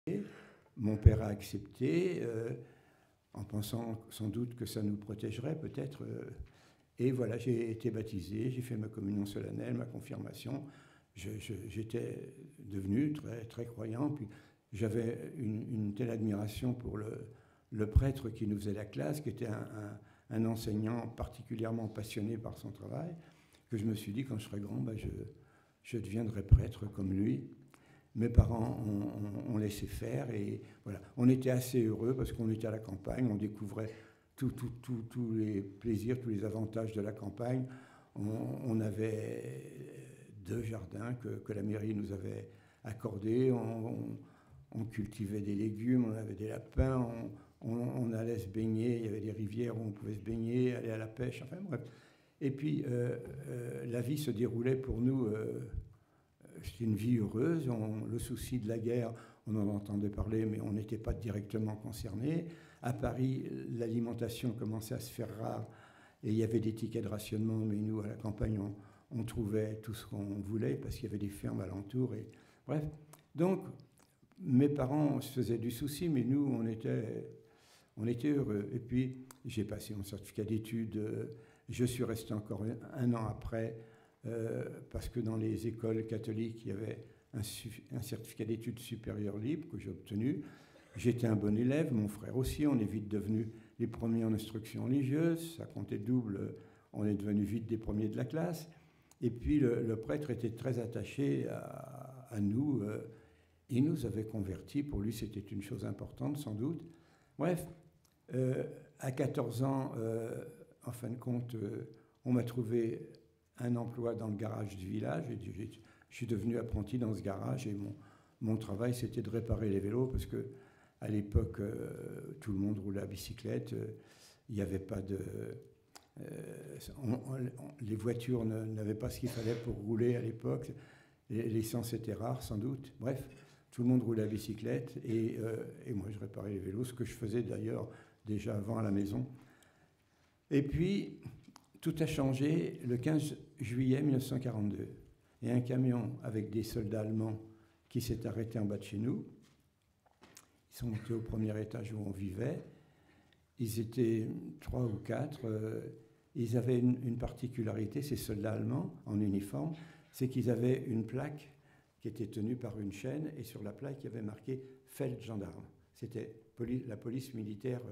Mon père a accepté, en pensant sans doute que ça nous protégerait peut-être. Et voilà, j'ai été baptisé, j'ai fait ma communion solennelle, ma confirmation. J'étais devenu très, très croyant. Puis j'avais une telle admiration pour le prêtre qui nous faisait la classe, qui était un enseignant particulièrement passionné par son travail, que je me suis dit, quand je serai grand, ben je deviendrai prêtre comme lui. Mes parents ont laissé faire et voilà. On était assez heureux parce qu'on était à la campagne, on découvrait tous les plaisirs, tous les avantages de la campagne. On avait 2 jardins que la mairie nous avait accordés. On cultivait des légumes, on avait des lapins, on allait se baigner, il y avait des rivières où on pouvait se baigner, aller à la pêche, enfin bref. Et puis la vie se déroulait pour nous. C'était une vie heureuse. Le souci de la guerre, on en entendait parler, mais on n'était pas directement concernés. À Paris, l'alimentation commençait à se faire rare et il y avait des tickets de rationnement, mais nous, à la campagne, on trouvait tout ce qu'on voulait parce qu'il y avait des fermes alentours. Et, bref, donc, mes parents se faisaient du souci, mais nous, on était heureux. Et puis, j'ai passé mon certificat d'études. Je suis resté encore un an après, parce que dans les écoles catholiques, il y avait un certificat d'études supérieures libre que j'ai obtenu. J'étais un bon élève, mon frère aussi. On est vite devenus les premiers en instruction religieuse. Ça comptait double. On est devenus vite des premiers de la classe. Et puis, le prêtre était très attaché à nous. Il nous avait convertis. Pour lui, c'était une chose importante, sans doute. Bref, à 14 ans, en fin de compte, on m'a trouvé un emploi dans le garage du village. Je suis devenu apprenti dans ce garage et mon travail, c'était de réparer les vélos parce que à l'époque, tout le monde roulait à bicyclette. Il n'y avait pas de... les voitures n'avaient pas ce qu'il fallait pour rouler à l'époque. L'essence était rare, sans doute. Bref, tout le monde roulait à bicyclette et moi, je réparais les vélos, ce que je faisais d'ailleurs déjà avant à la maison. Et puis, tout a changé le 15 juillet 1942. Il y a un camion avec des soldats allemands qui s'est arrêté en bas de chez nous. Ils sont montés au premier étage où on vivait. Ils étaient 3 ou 4. Ils avaient une particularité, ces soldats allemands en uniforme, c'est qu'ils avaient une plaque qui était tenue par une chaîne et sur la plaque, il y avait marqué « Feldgendarme ». C'était la police militaire,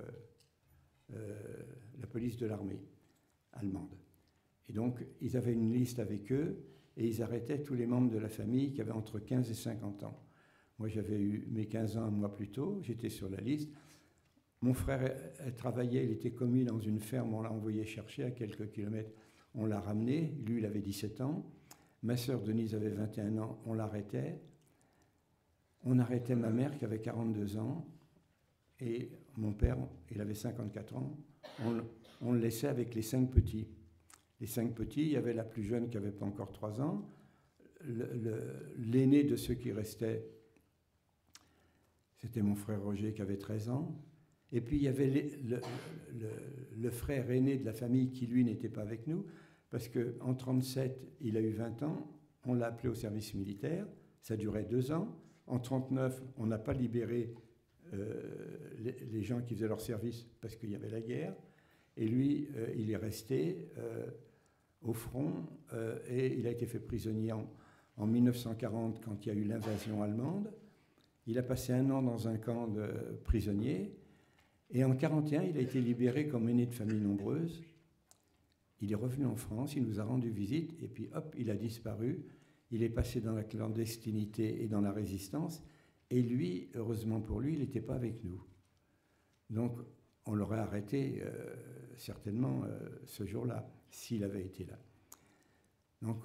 la police de l'armée allemande. Et donc, ils avaient une liste avec eux et ils arrêtaient tous les membres de la famille qui avaient entre 15 et 50 ans. Moi, j'avais eu mes 15 ans un mois plus tôt, j'étais sur la liste. Mon frère travaillait, il était commis dans une ferme, on l'a envoyé chercher à quelques kilomètres, on l'a ramené, lui, il avait 17 ans. Ma sœur Denise avait 21 ans, on l'arrêtait. On arrêtait ma mère qui avait 42 ans et mon père, il avait 54 ans. On le laissait avec les 5 petits. Les 5 petits, il y avait la plus jeune qui n'avait pas encore 3 ans. L'aîné de ceux qui restaient, c'était mon frère Roger qui avait 13 ans. Et puis il y avait le frère aîné de la famille qui, lui, n'était pas avec nous, parce qu'en 1937, il a eu 20 ans, on l'a appelé au service militaire, ça durait 2 ans. En 1939, on n'a pas libéré les gens qui faisaient leur service parce qu'il y avait la guerre. Et lui, il est resté au front et il a été fait prisonnier en 1940 quand il y a eu l'invasion allemande. Il a passé 1 an dans un camp de prisonniers. Et en 1941, il a été libéré comme aîné de famille nombreuse. Il est revenu en France, il nous a rendu visite, et puis hop, il a disparu. Il est passé dans la clandestinité et dans la résistance. Et lui, heureusement pour lui, il n'était pas avec nous. Donc, on l'aurait arrêté certainement ce jour-là, s'il avait été là. Donc,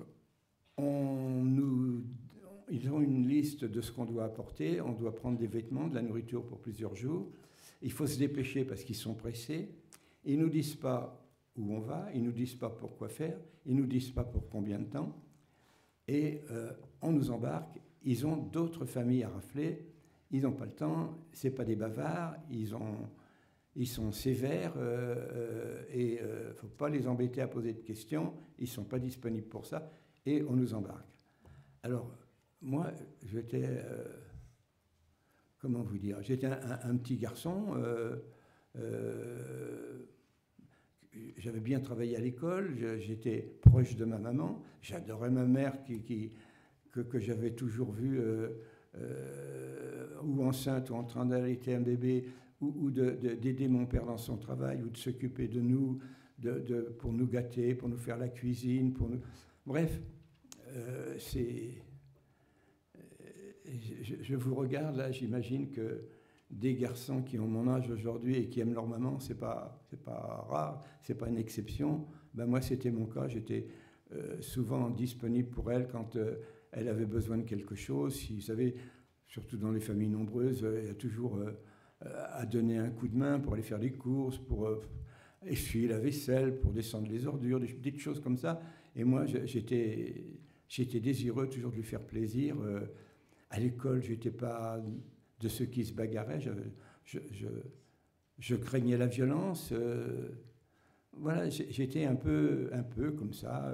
ils ont une liste de ce qu'on doit apporter. On doit prendre des vêtements, de la nourriture pour plusieurs jours. Il faut se dépêcher parce qu'ils sont pressés. Ils ne nous disent pas où on va, ils ne nous disent pas pour quoi faire, ils ne nous disent pas pour combien de temps. Et on nous embarque. Ils ont d'autres familles à rafler. Ils n'ont pas le temps. Ce n'est pas des bavards. Ils sont sévères et il ne faut pas les embêter à poser de questions. Ils ne sont pas disponibles pour ça. Et on nous embarque. Alors, moi, j'étais, comment vous dire, j'étais un petit garçon, j'avais bien travaillé à l'école, j'étais proche de ma maman, j'adorais ma mère que j'avais toujours vue ou enceinte ou en train d'allaiter un bébé, ou d'aider mon père dans son travail, ou de s'occuper de nous, pour nous gâter, pour nous faire la cuisine, pour nous... Bref, je vous regarde là, j'imagine que des garçons qui ont mon âge aujourd'hui et qui aiment leur maman, c'est pas rare, c'est pas une exception. Ben moi, c'était mon cas. J'étais souvent disponible pour elle quand elle avait besoin de quelque chose. Si, vous savez, surtout dans les familles nombreuses, il y a toujours à donner un coup de main pour aller faire des courses, pour essuyer la vaisselle, pour descendre les ordures, des petites choses comme ça. Et moi, j'étais désireux toujours de lui faire plaisir. À l'école, je n'étais pas de ceux qui se bagarraient. Je craignais la violence. Voilà, j'étais un peu comme ça,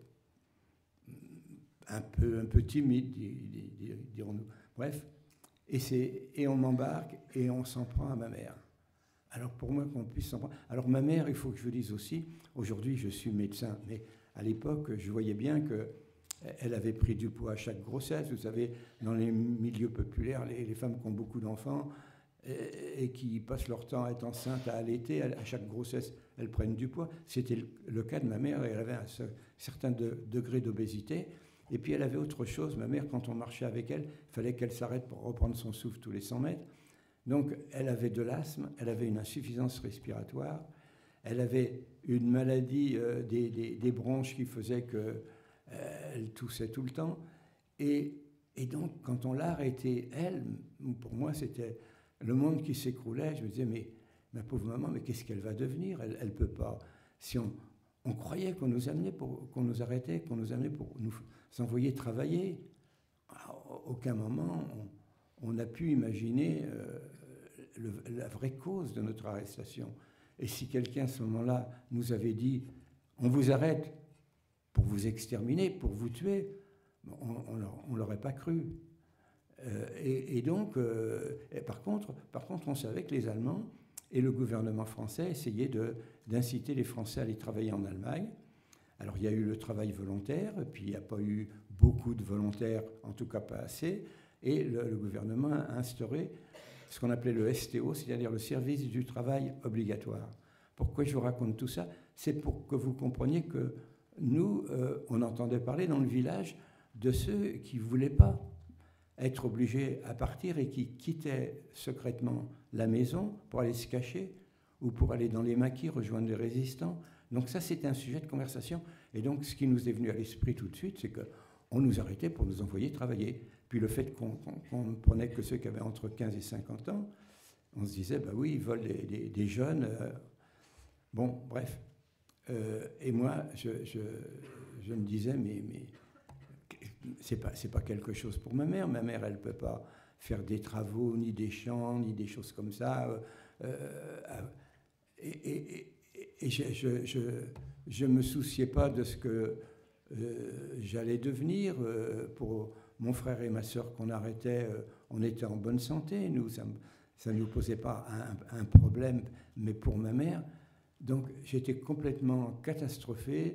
un peu timide, dirons-nous. Bref, et on m'embarque et on s'en prend à ma mère. Alors pour moi, qu'on puisse s'en prendre... Alors ma mère, il faut que je vous dise aussi, aujourd'hui je suis médecin, mais à l'époque, je voyais bien qu'elle avait pris du poids à chaque grossesse. Vous savez, dans les milieux populaires, les femmes qui ont beaucoup d'enfants et qui passent leur temps à être enceintes, à allaiter, à chaque grossesse, elles prennent du poids. C'était le cas de ma mère. Elle avait un certain degré d'obésité. Et puis elle avait autre chose. Ma mère, quand on marchait avec elle, il fallait qu'elle s'arrête pour reprendre son souffle tous les 100 mètres. Donc elle avait de l'asthme, elle avait une insuffisance respiratoire, elle avait une maladie des bronches qui faisait qu'elle toussait tout le temps. Et donc quand on l'a arrêtée, elle, pour moi c'était le monde qui s'écroulait. Je me disais, mais ma pauvre maman, mais qu'est-ce qu'elle va devenir? Elle ne peut pas. Si on croyait qu'on nous amenait qu'on nous arrêtait, qu'on nous amenait pour nous envoyer travailler. À aucun moment on a pu imaginer la vraie cause de notre arrestation. Et si quelqu'un à ce moment-là nous avait dit on vous arrête pour vous exterminer, pour vous tuer, on ne l'aurait pas cru. Et donc, par contre, on savait que les Allemands et le gouvernement français essayaient d'inciter les Français à aller travailler en Allemagne. Alors il y a eu le travail volontaire, puis il n'y a pas eu beaucoup de volontaires, en tout cas pas assez, et le gouvernement a instauré ce qu'on appelait le STO, c'est-à-dire le service du travail obligatoire. Pourquoi je vous raconte tout ça? C'est pour que vous compreniez que nous, on entendait parler dans le village de ceux qui ne voulaient pas être obligés à partir et qui quittaient secrètement la maison pour aller se cacher ou pour aller dans les maquis rejoindre les résistants. Donc ça, c'était un sujet de conversation. Et donc, ce qui nous est venu à l'esprit tout de suite, c'est qu'on nous arrêtait pour nous envoyer travailler. Puis le fait qu'on ne prenait que ceux qui avaient entre 15 et 50 ans, on se disait, bah oui, ils volent des jeunes. Bon, bref. Et moi, je me disais, mais c'est pas quelque chose pour ma mère. Ma mère, elle ne peut pas faire des travaux, ni des champs, ni des choses comme ça. Et je ne me souciais pas de ce que j'allais devenir. Pour mon frère et ma sœur qu'on arrêtait, on était en bonne santé. Nous, ça ne nous posait pas un problème, mais pour ma mère. Donc j'étais complètement catastrophé.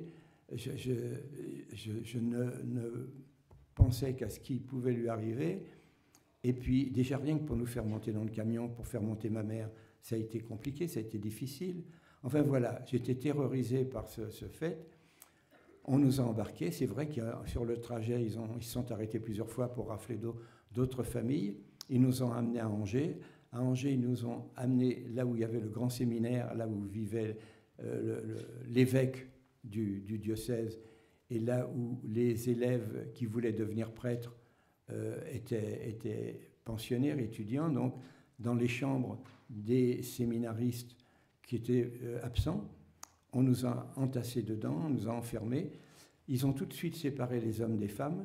Je ne pensais qu'à ce qui pouvait lui arriver. Et puis déjà rien que pour nous faire monter dans le camion, pour faire monter ma mère, ça a été compliqué, ça a été difficile. Enfin voilà, j'étais terrorisé par ce fait. On nous a embarqués. C'est vrai que sur le trajet, ils se sont arrêtés plusieurs fois pour rafler d'autres familles. Ils nous ont amenés à Angers. À Angers, ils nous ont amenés là où il y avait le grand séminaire, là où vivait l'évêque du diocèse, et là où les élèves qui voulaient devenir prêtres étaient pensionnaires, étudiants, donc dans les chambres des séminaristes qui étaient absents. On nous a entassés dedans, on nous a enfermés. Ils ont tout de suite séparé les hommes des femmes.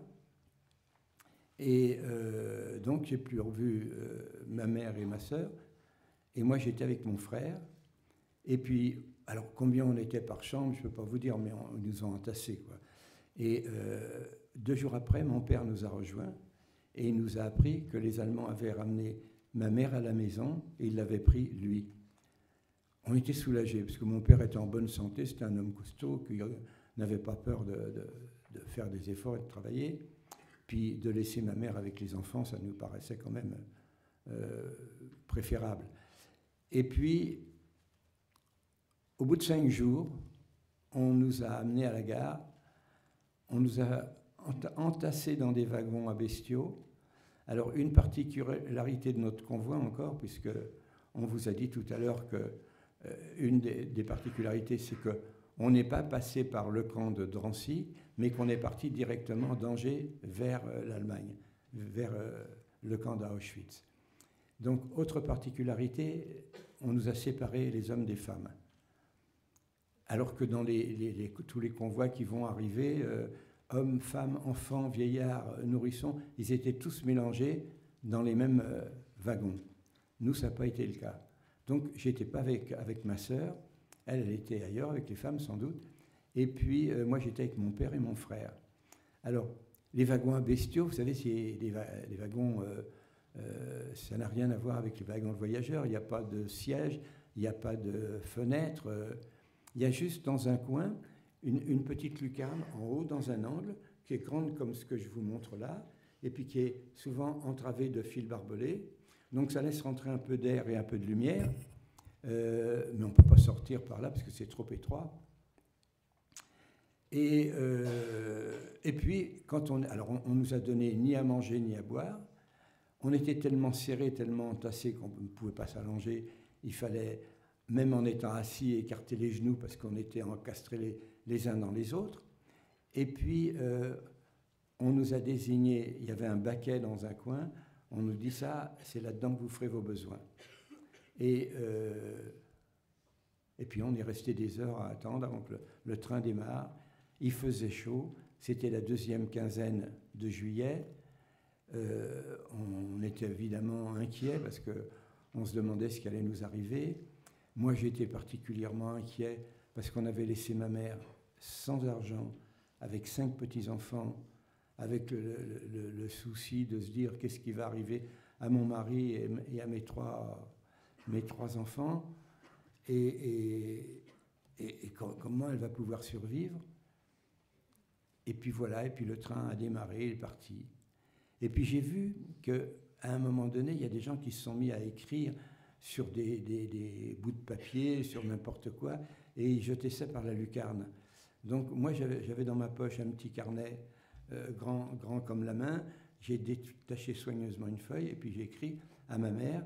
Et donc, j'ai plus revu ma mère et ma sœur. Et moi, j'étais avec mon frère. Et puis, alors, combien on était par chambre, je ne peux pas vous dire, mais ils nous ont entassés, quoi. Et 2 jours après, mon père nous a rejoints et il nous a appris que les Allemands avaient ramené ma mère à la maison et il l'avait pris, lui. On était soulagés, parce que mon père était en bonne santé, c'était un homme costaud qui n'avait pas peur de faire des efforts et de travailler. Puis de laisser ma mère avec les enfants, ça nous paraissait quand même préférable. Et puis, au bout de 5 jours, on nous a amenés à la gare, on nous a entassés dans des wagons à bestiaux. Alors, une particularité de notre convoi encore, puisque on vous a dit tout à l'heure que une des particularités, c'est qu'on n'est pas passé par le camp de Drancy, mais qu'on est parti directement d'Angers vers l'Allemagne, vers le camp d'Auschwitz. Donc, autre particularité, on nous a séparés les hommes des femmes. Alors que dans tous les convois qui vont arriver, hommes, femmes, enfants, vieillards, nourrissons, ils étaient tous mélangés dans les mêmes wagons. Nous, ça n'a pas été le cas. Donc, je n'étais pas avec ma sœur, elle était ailleurs, avec les femmes sans doute, et puis moi, j'étais avec mon père et mon frère. Alors, les wagons à bestiaux, vous savez, c'est les wagons, ça n'a rien à voir avec les wagons de voyageurs, il n'y a pas de siège, il n'y a pas de fenêtre, il y a juste dans un coin une petite lucarne en haut, dans un angle, qui est grande comme ce que je vous montre là, et puis qui est souvent entravée de fils barbelés. Donc ça laisse rentrer un peu d'air et un peu de lumière, mais on ne peut pas sortir par là parce que c'est trop étroit. Et puis, alors on nous a donné ni à manger ni à boire. On était tellement serrés, tellement entassés qu'on ne pouvait pas s'allonger. Il fallait, même en étant assis, écarter les genoux parce qu'on était encastrés les uns dans les autres. Et puis, on nous a désigné, il y avait un baquet dans un coin. On nous dit ça, c'est là-dedans que vous ferez vos besoins. Et puis on est resté des heures à attendre avant que le train démarre. Il faisait chaud, c'était la 2e quinzaine de juillet. On était évidemment inquiets parce qu'on se demandait ce qui allait nous arriver. Moi, j'étais particulièrement inquiet parce qu'on avait laissé ma mère sans argent, avec 5 petits-enfants, avec le souci de se dire qu'est-ce qui va arriver à mon mari et à mes trois enfants, et comment elle va pouvoir survivre. Et puis voilà, et puis le train a démarré, il est parti. Et puis j'ai vu qu'à un moment donné, il y a des gens qui se sont mis à écrire sur des bouts de papier, sur n'importe quoi, et ils jetaient ça par la lucarne. Donc moi, j'avais dans ma poche un petit carnet grand comme la main. J'ai détaché soigneusement une feuille et puis j'ai écrit à ma mère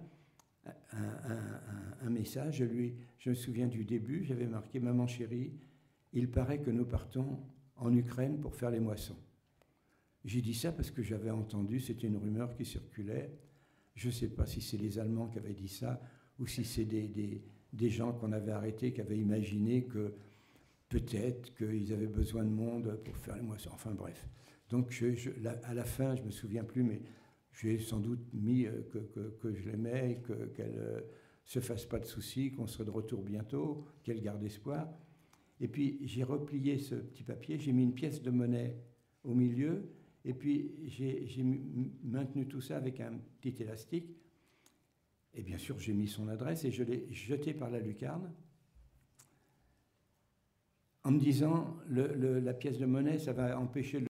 un message. Je me souviens du début, j'avais marqué « Maman chérie, il paraît que nous partons en Ukraine pour faire les moissons ». J'ai dit ça parce que j'avais entendu, c'était une rumeur qui circulait. Je ne sais pas si c'est les Allemands qui avaient dit ça ou si c'est des gens qu'on avait arrêtés, qui avaient imaginé que peut-être qu'ils avaient besoin de monde pour faire les moissons. Enfin bref. Donc à la fin, je ne me souviens plus, mais j'ai sans doute mis que je l'aimais et qu'elle ne se fasse pas de soucis, qu'on serait de retour bientôt, qu'elle garde espoir. Et puis j'ai replié ce petit papier, j'ai mis une pièce de monnaie au milieu, et puis j'ai maintenu tout ça avec un petit élastique. Et bien sûr, j'ai mis son adresse et je l'ai jeté par la lucarne en me disant la pièce de monnaie, ça va empêcher